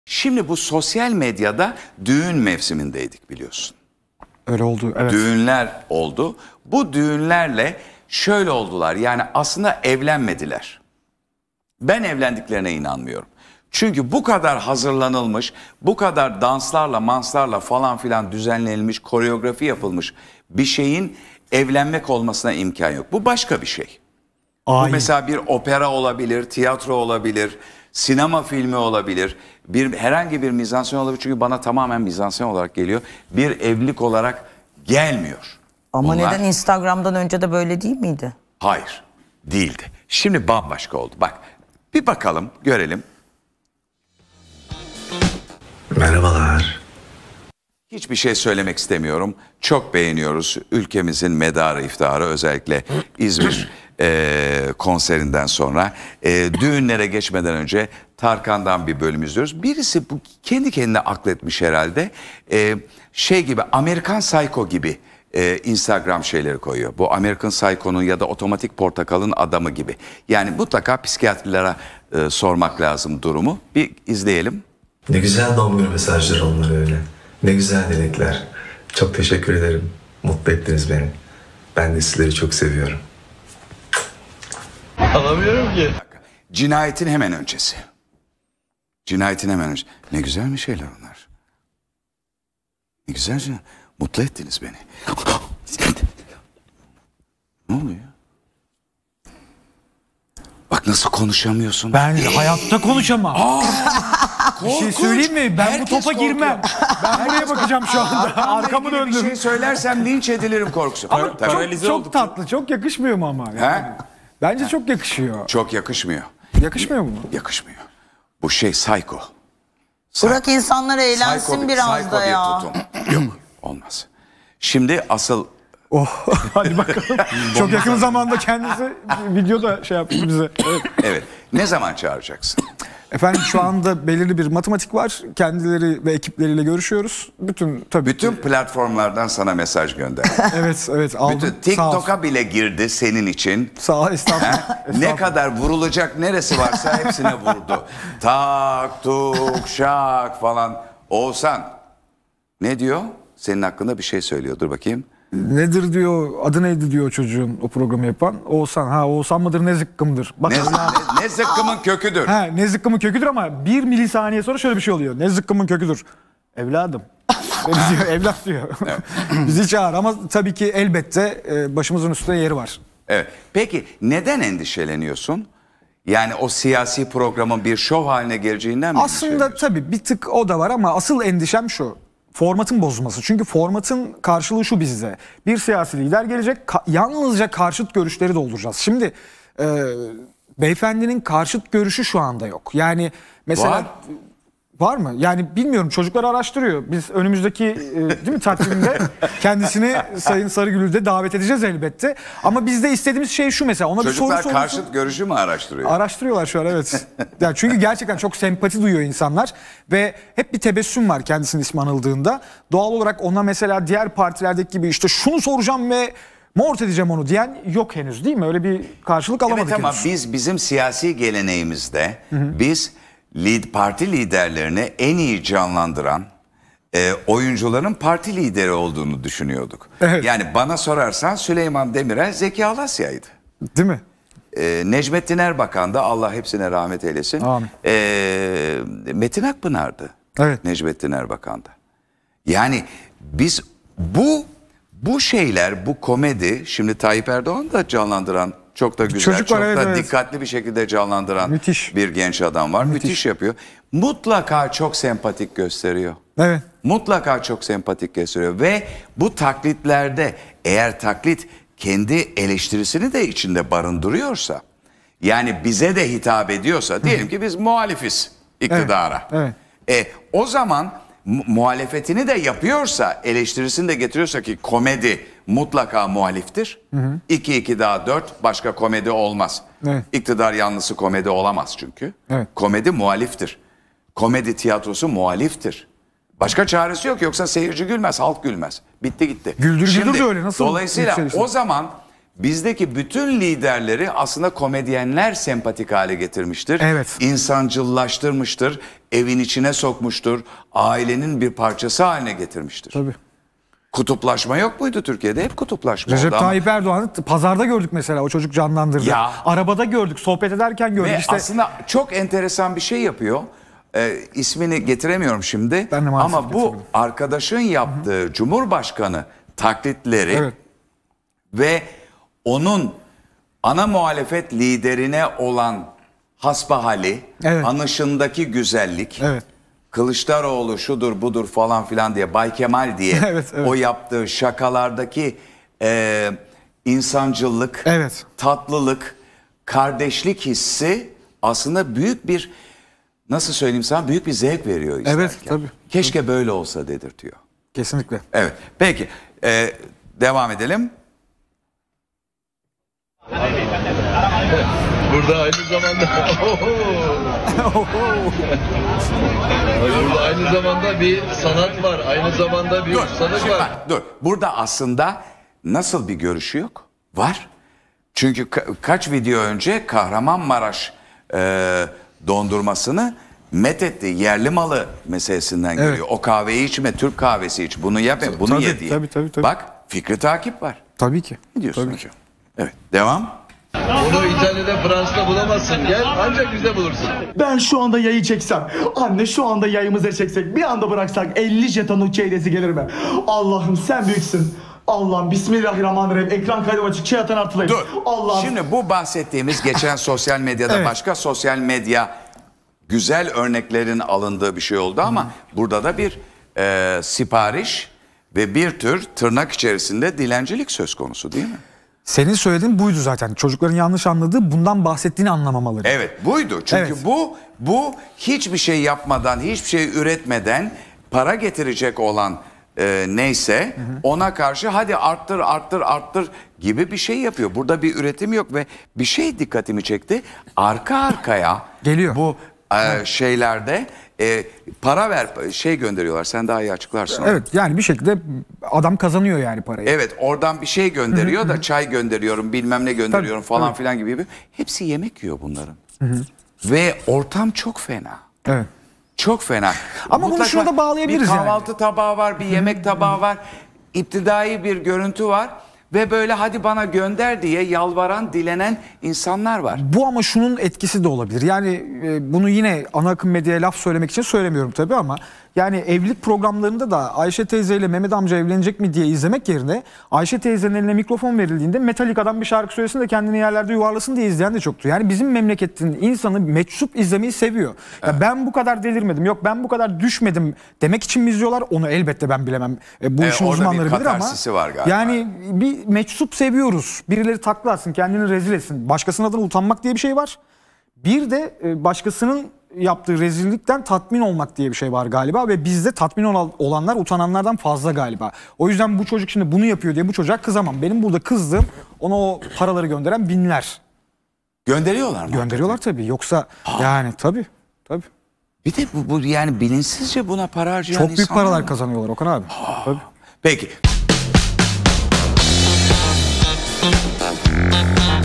Şimdi bu sosyal medyada düğün mevsimindeydik biliyorsun. Öyle oldu, evet. Düğünler oldu. Bu düğünlerle şöyle oldular. Yani aslında evlenmediler. Ben evlendiklerine inanmıyorum. Çünkü bu kadar hazırlanılmış, bu kadar danslarla, manslarla falan filan düzenlenilmiş, koreografi yapılmış bir şeyin evlenmek olmasına imkan yok. Bu başka bir şey. Bu mesela bir opera olabilir, tiyatro olabilir, sinema filmi olabilir, herhangi bir mizansen olabilir. Çünkü bana tamamen mizansen olarak geliyor. Bir evlilik olarak gelmiyor. Ama neden Instagram'dan önce de böyle değil miydi? Hayır, değildi. Şimdi bambaşka oldu. Bak, bir bakalım, görelim. Merhabalar. Hiçbir şey söylemek istemiyorum. Çok beğeniyoruz ülkemizin medarı iftiharı, özellikle İzmir konserinden sonra. Düğünlere geçmeden önce Tarkan'dan bir bölüm izliyoruz. Birisi bu kendi kendine akletmiş herhalde. Şey gibi, Amerikan Psycho gibi Instagram şeyleri koyuyor. Bu American Psycho'nun ya da Otomatik Portakal'ın adamı gibi. Yani mutlaka psikiyatrilere sormak lazım durumu. Bir izleyelim. Ne güzel doğum günü mesajları onlar öyle. Ne güzel dilekler. Çok teşekkür ederim. Mutlu ettiniz beni. Ben de sizleri çok seviyorum. Alamıyorum ki. Cinayetin hemen öncesi. Cinayetin hemen öncesi. Ne güzel mi şeyler onlar. Ne güzel. Mutlu ettiniz beni. Ne oluyor? Bak nasıl konuşamıyorsun. Ben hayatta konuşamam. Bir şey söyleyeyim mi? Ben Herkes bu topa korkuyor. girmem. Ben buraya bakacağım şu anda. Arkamı ilgili döndüm. Bir şey söylersem linç edilirim korkusu. Ama Tabii. çok tatlı, çok yakışmıyor mu ama? Yani? Bence çok yakışıyor. Çok yakışmıyor. Yakışmıyor mu? Yakışmıyor. Bu şey psycho. Bırak insanlar eğlensin biraz da ya. Tutum. Yok, olmaz. Şimdi asıl... Oh, hadi bakalım. Çok yakın zamanda kendisi videoda şey yaptı bize. Evet. Evet. Ne zaman çağıracaksın? Efendim şu anda belirli bir matematik var. Kendileri ve ekipleriyle görüşüyoruz. Bütün platformlardan sana mesaj gönder. Evet aldım. Bütün TikTok'a bile girdi senin için. Sağ ol, estağfurullah. Ne kadar vurulacak neresi varsa hepsine vurdu. Tak, tuk, şak falan. Oğuzhan ne diyor? Senin hakkında bir şey söylüyor. Dur bakayım. Nedir diyor, adı neydi diyor çocuğun o programı yapan. Oğuzhan. Ha Oğuzhan mıdır ne zıkkımdır. Bak, ne zıkkımın köküdür. Ha, ne zıkkımın köküdür ama 1 milisaniye sonra şöyle bir şey oluyor. Ne zıkkımın köküdür. Evladım. Diyor, evlat diyor. Evet. Bizi çağır ama tabii ki elbette başımızın üstünde yeri var. Evet. Peki neden endişeleniyorsun? Yani o siyasi programın bir şov haline geleceğinden mi? Aslında tabii bir tık o da var ama asıl endişem şu. Formatın bozulması. Çünkü formatın karşılığı şu bizde. Bir siyasi lider gelecek, yalnızca karşıt görüşleri dolduracağız. Şimdi beyefendinin karşıt görüşü şu anda yok. Yani mesela... Var mı? Yani bilmiyorum, çocuklar araştırıyor. Biz önümüzdeki değil mi takvimde kendisini Sayın Sarıgül'ü de davet edeceğiz elbette. Ama biz de istediğimiz şey şu mesela. Ona çocuklar bir soru karşıt görüşü mü araştırıyor? Araştırıyorlar şu an, evet. Yani çünkü gerçekten çok sempati duyuyor insanlar. Ve hep bir tebessüm var kendisinin ismi anıldığında. Doğal olarak ona mesela diğer partilerdeki gibi işte şunu soracağım ve mort edeceğim onu diyen yok henüz, değil mi? Öyle bir karşılık alamadık evet, ama henüz. bizim siyasi geleneğimizde biz parti liderlerini en iyi canlandıran oyuncuların parti lideri olduğunu düşünüyorduk. Evet. Yani bana sorarsan Süleyman Demirel Zeki Alasya'ydı. Değil mi? Necmettin Erbakan da Allah hepsine rahmet eylesin. Amin. Metin Akpınar'dı. Evet. Necmettin Erbakan'da. Yani biz bu şeyler, bu komedi, şimdi Tayyip Erdoğan da canlandıran çok da güzel, çocuk çok var, da evet. dikkatli bir şekilde canlandıran Müthiş. bir genç adam var. Müthiş yapıyor. Mutlaka çok sempatik gösteriyor. Evet. Mutlaka çok sempatik gösteriyor ve bu taklitlerde eğer taklit kendi eleştirisini de içinde barındırıyorsa, yani bize de hitap ediyorsa, diyelim ki biz muhalifiz iktidara. Evet. O zaman muhalefetini de yapıyorsa, eleştirisini de getiriyorsa ki komedi mutlaka muhaliftir. 2-2 daha 4, başka komedi olmaz. Evet. İktidar yanlısı komedi olamaz çünkü. Evet. Komedi muhaliftir. Komedi tiyatrosu muhaliftir. Başka çaresi yok, yoksa seyirci gülmez, halk gülmez. Bitti gitti. Güldür de öyle, nasıl Dolayısıyla yükselirsin? o zaman bizdeki bütün liderleri aslında komedyenler sempatik hale getirmiştir. Evet. İnsancıllaştırmıştır, evin içine sokmuştur, ailenin bir parçası haline getirmiştir. Tabii. Kutuplaşma yok muydu Türkiye'de? Hep kutuplaşma Recep oldu ama- Tayyip Erdoğan'ı pazarda gördük mesela, o çocuk canlandırdı. Ya. Arabada gördük, sohbet ederken gördük. Ve İşte aslında çok enteresan bir şey yapıyor. İsmini getiremiyorum şimdi. Ben de maalesef ama bu getiremedim. arkadaşın yaptığı Cumhurbaşkanı taklitleri Evet. ve onun ana muhalefet liderine olan hasbahali, Evet. anışındaki güzellik, Evet. Kılıçdaroğlu şudur budur falan filan diye, Bay Kemal diye Evet, evet. o yaptığı şakalardaki insancıllık, Evet. tatlılık, kardeşlik hissi aslında büyük bir, nasıl söyleyeyim sana, büyük bir zevk veriyor izlerken. Evet, tabii. Keşke böyle olsa dedirtiyor. Kesinlikle. Evet, peki devam edelim. Burada aynı zamanda burada aynı zamanda bir sanat var. Aynı zamanda bir ustalık Şimdi var. bak, dur. Burada aslında nasıl bir görüşü yok? Var. Çünkü kaç video önce Kahramanmaraş dondurmasını methetti. Yerli malı meselesinden geliyor. O kahveyi içme, Türk kahvesi iç. Bunu yap, bunu Tabii, ye diye. tabii. Bak, fikri takip var. Tabii ki. Ne diyorsun Tabii. hocam? Evet, devam. Onu İtalya'da, Fransa'da bulamazsın. Gel ancak bizde bulursun. Ben şu anda yayı çeksem, anne şu anda yayımızı çeksek, bir anda bıraksak 50 jetonluk çeydesi gelir mi? Allah'ım sen büyüksün. Allah'ım bismillahirrahmanirrahim. Ekran kaydım açık, şey atan artılayım. Dur. Allah'ım. Şimdi bu bahsettiğimiz geçen sosyal medyada Evet. başka sosyal medya güzel örneklerin alındığı bir şey oldu ama burada da bir sipariş ve bir tür tırnak içerisinde dilencilik söz konusu değil mi? Senin söylediğin buydu zaten. Çocukların yanlış anladığı, bundan bahsettiğini anlamamaları. Evet, buydu. Çünkü Evet. bu hiçbir şey yapmadan, hiçbir şey üretmeden para getirecek olan neyse ona karşı hadi arttır gibi bir şey yapıyor. Burada bir üretim yok ve bir şey dikkatimi çekti. Arka arkaya Geliyor. bu şeylerde para ver şey gönderiyorlar. Sen daha iyi açıklarsın. Evet, yani bir şekilde adam kazanıyor yani parayı. Evet, oradan bir şey gönderiyor da çay gönderiyorum, bilmem ne gönderiyorum Tabii, falan tabii. filan gibi. Hepsi yemek yiyor bunların. Ve ortam çok fena. Evet. Çok fena. Ama bunu şuna da bağlayabiliriz bir yani. kahvaltı tabağı var, bir yemek tabağı var. İptidai bir görüntü var. Ve böyle hadi bana gönder diye yalvaran, dilenen insanlar var. Bu ama şunun etkisi de olabilir. Yani bunu yine ana akım medyaya laf söylemek için söylemiyorum tabii ama yani evlilik programlarında da Ayşe teyzeyle Mehmet amca evlenecek mi diye izlemek yerine Ayşe teyzenin eline mikrofon verildiğinde Metallica'dan bir şarkı söylesin de kendini yerlerde yuvarlasın diye izleyen de çoktu. Yani bizim memleketin insanı meczup izlemeyi seviyor. Ya ben bu kadar delirmedim, yok ben bu kadar düşmedim demek için mi izliyorlar? Onu elbette ben bilemem. Bu işin orada bir uzmanları bilir ama katarsisi var galiba. yani bir meczup seviyoruz. Birileri takla atsın, kendini rezil etsin. Başkasının adına utanmak diye bir şey var. Bir de başkasının yaptığı rezillikten tatmin olmak diye bir şey var galiba ve bizde tatmin olanlar utananlardan fazla galiba. O yüzden bu çocuk şimdi bunu yapıyor diye bu çocuğa kızamam. Benim burada kızdığım ona o paraları gönderen binler. Gönderiyorlar mı? Gönderiyorlar tabii. Yoksa yani tabii. Bir de bu yani bilinçsizce buna para harcayan Çok büyük insanlar paralar var. kazanıyorlar Okan abi. Tabii. Peki.